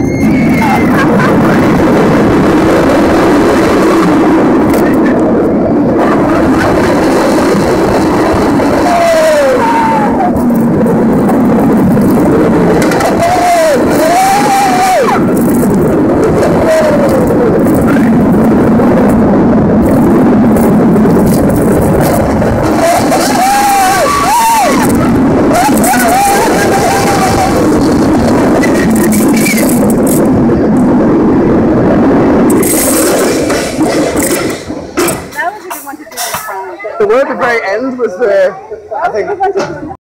The word at the very end was the, I think,